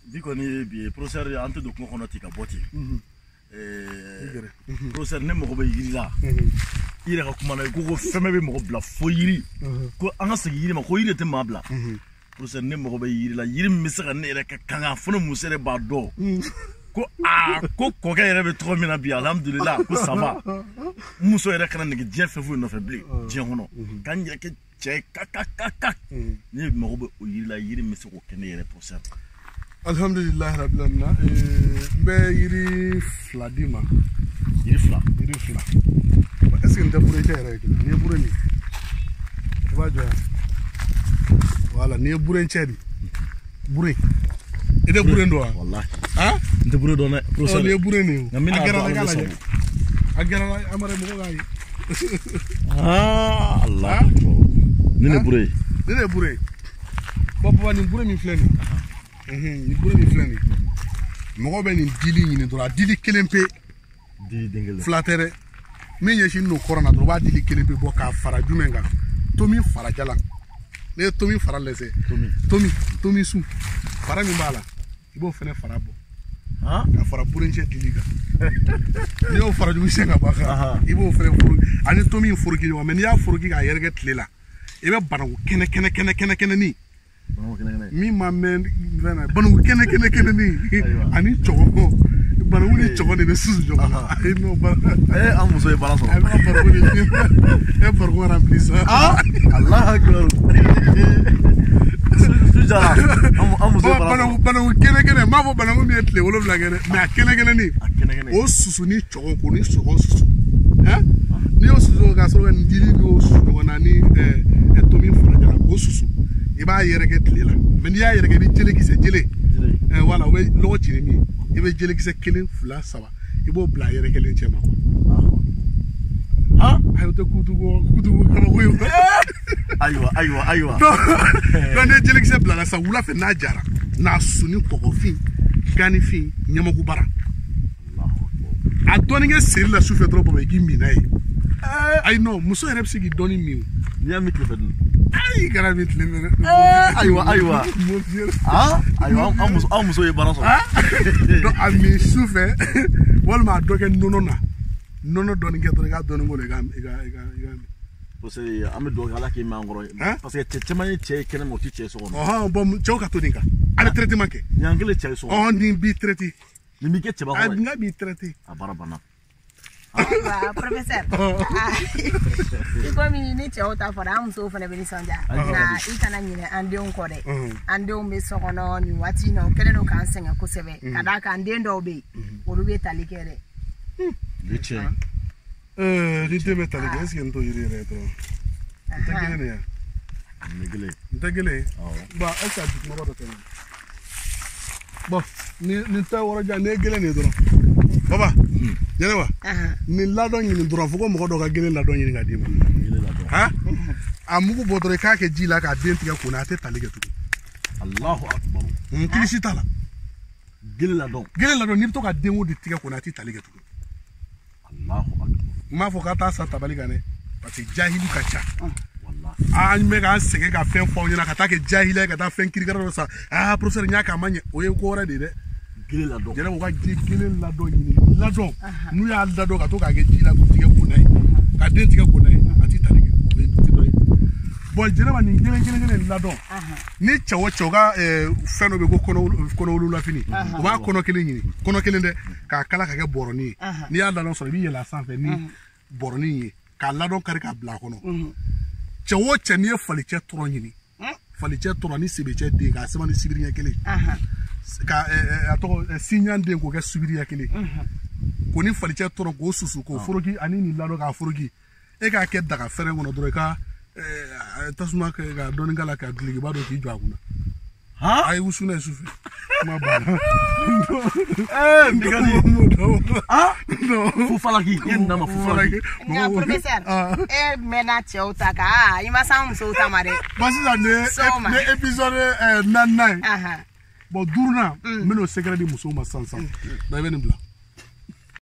bi kɔni bi professeur an tɛ don kungo kɔnɔ ten ka bɔ ten professeur ne mago bɛ yiri la i yɛrɛ ka kuma na i ko fɛn bɛɛ bɛ mɔgɔ bila fo yiri ko an ka segin yiri ma ko yiri tɛ maa bila professeur ne mago bɛ yiri la yiri min bɛ se ka ne yɛrɛ ka kanga fo ne muso yɛrɛ b'a dɔn ko ko kɔkɛ yɛrɛ bɛ tɔgɔ min na bi alhamdulillah ko ça va muso yɛrɛ kana nege diɲɛ fɛn foyi nɔfɛ bilen diɲɛ kɔnɔ ka n yɛrɛ kɛ cɛ ye ka ne mago bɛ o yiri la yiri min bɛ se k'o kɛ ne yɛrɛ professeur alhamdulillah rabbil alamin n bɛ yiri fila d'i ma yiri fila est-ce que n tɛ burecɛ yɛrɛ ye kelen n'i ye bure min i b'a jɔ yan voilà n'i ye burecɛ di bure i tɛ bure dɔn wa wallahi n tɛ bure dɔn dɛ professeur n'i ye bure nin a gɛrɛ la k'a lajɛ a gɛrɛ la amare mɔgɔ k'a ye Allah ne ne bure bon papa nin bure min filɛ nin nin bure min filɛ nin mɔgɔ bɛ nin dili ɲini dɔrɔn a dili kelen pe fila tɛ dɛ min ɲɛsin n'o kɔrɔ na dɔrɔn o b'a dili kelen pe bɔ k'a fara jumɛn kan tomi fara jalan ne ye tomi fara lɛsɛ tomi su fara min b'a la i b'o fɛnɛ fara bɔ ka fara burencɛ dili kan n'i y'o fara jugu siɲɛ ka bɔ a kan i b'o fɛnɛ foroki ani tomi in foroki ɲɔgɔn mɛ n'i y'a foroki k'a yɛrɛkɛ tile la i bɛ banaku kɛnɛ min ma mɛn banaku kɛnɛ ani cɔgɔ banaku ni cɔgɔ de bɛ susu ɲɔgɔn na an muso ye baara sɔrɔ a bɛ ka banaku de e farikolo rempli sa Allah akbar banaku kɛnɛ m'a fɔ banaku min ye tile 7 kɛ dɛ mais a kɛnɛ o susu ni cɔgɔ ko ni sɔgɔ susu n'i y'o susu ka sɔrɔ ka nin dili n'o susu ɲɔgɔn na ni tomi farajala o susu i b'a yɛrɛkɛ tile la mais n'i y'a yɛrɛkɛ i bɛ jele voilà o bɛ lɔgɔ cini min i bɛ jelekisɛ 1 2 3 i b'o bila yɛrɛkɛlen cɛ ma quoi ayo tɛ kutubu kabako ye ayiwa donc ne jelekisɛ bilala sa wula fɛ n'a jara n'a susu ni kɔgɔfin ganifin ɲamaku bara a dɔɔni kɛ seri la sufɛ dɔrɔn baba i k'i min n'a ye ayi non muso yɛrɛ bɛ se k'i dɔɔni min n'i y'a min tile fɛ dun ayi kana min tile fɛ ayiwa an muso ye baara sɔrɔ donc a min sufɛ walima a dɔ kɛ nɔnɔ na nɔnɔ dɔɔni kɛ dɔrɔn i ka dɔɔni k'o la i ka min parce que an bɛ dugawu kɛ Ala k'i mɛn an kɔrɔ parce que cɛ caman ye cɛ ye kɛnɛ ma o tɛ cɛ ye so kɔnɔ bon cɛw ka to nin kan a bɛ traitement kɛ ɲan kelen cɛ ye so kɔnɔ nin b'i traité nin b'i kɛ cɛba kɔrɔ ye n ka b'i traité a baara banna professeur i komi ni cɛw ta fɔra an musow fana bɛ nisɔndiya nka i kana ɲinɛ an denw kɔ dɛ an denw bɛ so kɔnɔ nin waati in na o kɛlen don k'an sɛgɛn kosɛbɛ ka d'a kan den dɔw bɛ yen olu bɛ tali kɛ dɛ ni tiɲɛ ni den bɛ tali kɛ est-ce que n t'o yiri yɛrɛ dɔrɔn n tɛ kelen de yan n tɛ kelen bon est-ce que a dugumaba dɔ tɛ n bon nin tɛ wɔrɔjan ni ye gelen de ye dɔrɔn baba Jɛnɛba nin ladɔn ɲini dɔrɔn fo ko mɔgɔ dɔ ka gelen ladɔn ɲini ka d'i ma a mugu bɔ dɔrɔn i k'a kɛ ji la k'a den tigɛ kun na a tɛ tali kɛ tugun Allahu akbar kilisi t'a la gelen ladɔn n'i bɛ to ka den o de tigɛ kun na a tɛ tali kɛ tugun Allahu akbar n m'a fɔ k'a t'a san tabali kan dɛ parce que jahili ka ca an bɛ k'an sɛgɛn ka fɛn fɔ aw ɲɛna ka taa kɛ jahila ye ka taa fɛn kirikara dɔ san professeur n y'a kɛ a ma ɲɛ o ye ko wɛrɛ de ye dɛ Jɛnɛba ka gelen ladɔn ɲini ladɔn n'u y'a ladɔn ka to k'a kɛ ji la k'u tigɛ kun na ye ka den tigɛ kun na ye a tɛ tali kɛ o ye dɔ ye bon Jɛnɛba nin gelen ladɔn ni cɛ o cɛ ka fɛn dɔ bɛ ko kɔnɔwololafini o b'a kɔnɔ kelen ɲini kɔnɔ kelen dɛ k'a kala ka kɛ bɔrɔnin ye n'i y'a ladɔn sɔrɔ i b'i yɛlɛ a sanfɛ ni bɔrɔnin ye k'a ladɔn kari k'a bila a kɔnɔ cɛ o cɛ n'i ye falicɛ tɔrɔ ɲini falicɛ tɔrɔ ni sebecɛ den k'a sɛbɛn ni sibiri ɲɛ kelen ka a tɔgɔ siɲan den k'o kɛ sibiri ɲɛ kelen ko ni falicɛ tɔrɔ k'o susu k'o foroki ani nin ladɔn k'a foroki e k'a kɛ daga fɛrɛn kɔnɔ dɔrɔn i ka tasuma kɛ ka dɔɔni k'a la ka dulokiba dɔ k'i jɔ a kunna a ye wusu n'a ye sufɛ kuma banna fufalaki e nana ma fufalaki nka professeur e mɛnna cɛw ta kan i ma s'an musow ta ma dɛ bon sisan ne épisode 4 bon 5 n bɛn'o secret di musow ma sisan i bɛ nin bila